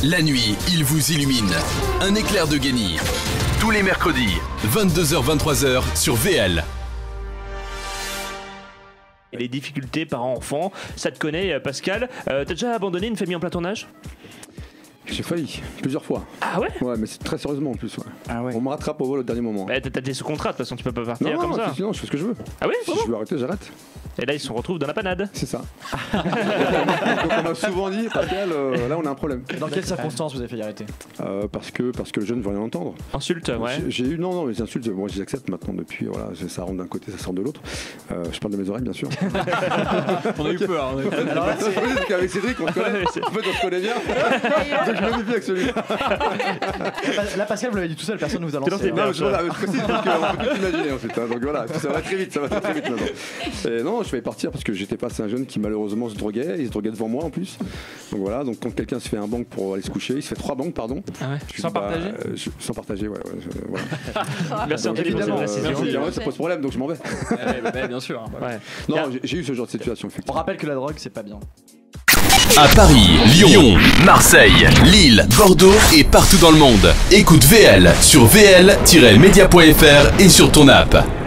La nuit, il vous illumine. Un éclair de génie. Tous les mercredis, 22h-23h sur VL. Et les difficultés parents-enfants, ça te connaît, Pascal. T'as déjà abandonné une famille en plein tournage ? J'ai failli, plusieurs fois. Ah ouais ? Ouais, mais c'est très sérieusement en plus. Ouais. Ah ouais. On me rattrape au vol au dernier moment. Bah, t'as des sous-contrats, de toute façon, tu peux pas partir comme ça. Non, je fais ce que je veux. Ah ouais, Si je veux arrêter, j'arrête. Et là, ils se retrouvent dans la panade. C'est ça. Donc on m'a souvent dit, Pascal, là on a un problème. Dans quelles circonstances vous avez failli arrêter ? Parce que le jeune ne veut rien entendre. Insulte, ouais. J'ai eu, non, les insultes, moi je les accepte maintenant depuis, voilà, ça rentre d'un côté, ça sort de l'autre. Je parle de mes oreilles, bien sûr. On a eu peur. Alors là, c'est qu'avec Cédric, on se connaît. En fait, on se connaît bien. Donc je me méfie avec celui-là. Là, Pascal, vous l'avez dit tout seul, personne ne vous a lancé. Non, je précise parce qu'on peut tout imaginer ensuite. Donc voilà, ça va très vite maintenant. Et non, je vais partir parce que j'étais passé un jeune qui malheureusement se droguait. Il se droguait devant moi en plus. Donc voilà, donc quand quelqu'un se fait un bang pour aller se coucher, il se fait 3 bangs, pardon. Ah ouais. Sans partager sans partager, ouais. Voilà. Merci Anthony pour cette précision. Ça pose problème, donc je m'en vais. Bien sûr. Ouais. Non, j'ai eu ce genre de situation, On effectivement. rappelle que la drogue, c'est pas bien. À Paris, Lyon, Marseille, Lille, Bordeaux et partout dans le monde. Écoute VL sur vl-media.fr et sur ton app.